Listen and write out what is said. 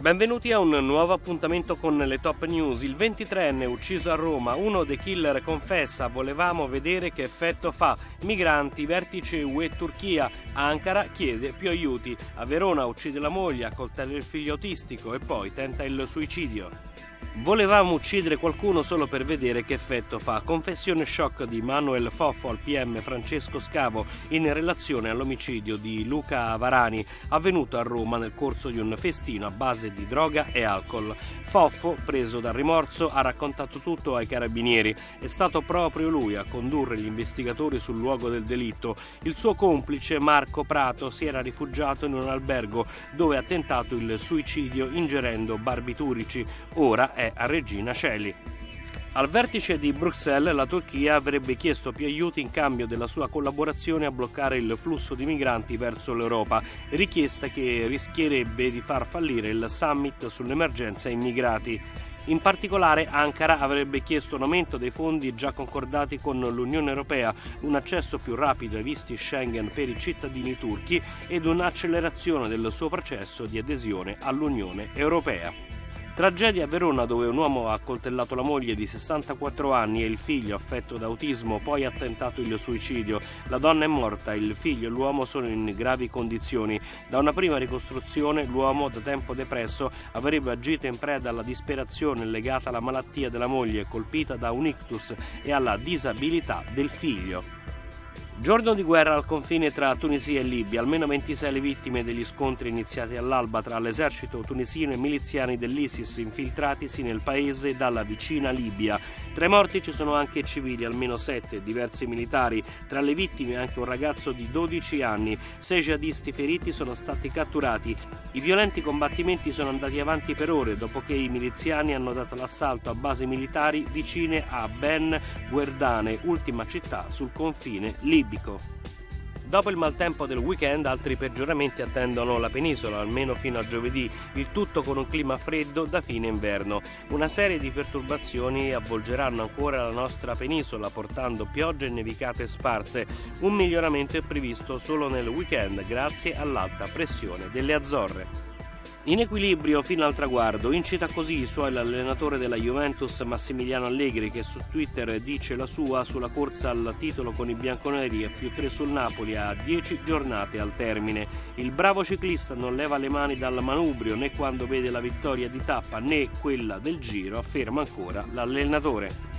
Benvenuti a un nuovo appuntamento con le top news. Il 23enne ucciso a Roma, uno dei killer confessa: volevamo vedere che effetto fa. Migranti, vertice UE Turchia. Ankara chiede più aiuti. A Verona uccide la moglie, accoltella il figlio autistico e poi tenta il suicidio. Volevamo uccidere qualcuno solo per vedere che effetto fa. Confessione shock di Manuel Foffo al PM Francesco Scavo in relazione all'omicidio di Luca Varani avvenuto a Roma nel corso di un festino a base di droga e alcol. Foffo, preso dal rimorso, ha raccontato tutto ai carabinieri. È stato proprio lui a condurre gli investigatori sul luogo del delitto. Il suo complice Marco Prato si era rifugiato in un albergo dove ha tentato il suicidio ingerendo barbiturici. Ora è a Regina Coeli. Al vertice di Bruxelles la Turchia avrebbe chiesto più aiuti in cambio della sua collaborazione a bloccare il flusso di migranti verso l'Europa, richiesta che rischierebbe di far fallire il summit sull'emergenza immigrati. In particolare Ankara avrebbe chiesto un aumento dei fondi già concordati con l'Unione Europea, un accesso più rapido ai visti Schengen per i cittadini turchi ed un'accelerazione del suo processo di adesione all'Unione Europea. Tragedia a Verona, dove un uomo ha accoltellato la moglie di 64 anni e il figlio affetto da autismo, poi ha tentato il suicidio. La donna è morta, il figlio e l'uomo sono in gravi condizioni. Da una prima ricostruzione l'uomo, da tempo depresso, avrebbe agito in preda alla disperazione legata alla malattia della moglie, colpita da un ictus, e alla disabilità del figlio. Giorno di guerra al confine tra Tunisia e Libia, almeno 26 le vittime degli scontri iniziati all'alba tra l'esercito tunisino e miliziani dell'ISIS infiltratisi nel paese dalla vicina Libia. Tra i morti ci sono anche civili, almeno 7, diversi militari. Tra le vittime anche un ragazzo di 12 anni. 6 jihadisti feriti sono stati catturati. I violenti combattimenti sono andati avanti per ore dopo che i miliziani hanno dato l'assalto a basi militari vicine a Ben Guerdane, ultima città sul confine libico. Dopo il maltempo del weekend, altri peggioramenti attendono la penisola, almeno fino a giovedì, il tutto con un clima freddo da fine inverno. Una serie di perturbazioni avvolgeranno ancora la nostra penisola, portando piogge e nevicate sparse. Un miglioramento è previsto solo nel weekend, grazie all'alta pressione delle Azzorre. In equilibrio fino al traguardo, incita così i suoi l'allenatore della Juventus Massimiliano Allegri, che su Twitter dice la sua sulla corsa al titolo con i bianconeri e +3 sul Napoli a 10 giornate al termine. Il bravo ciclista non leva le mani dal manubrio né quando vede la vittoria di tappa né quella del Giro, afferma ancora l'allenatore.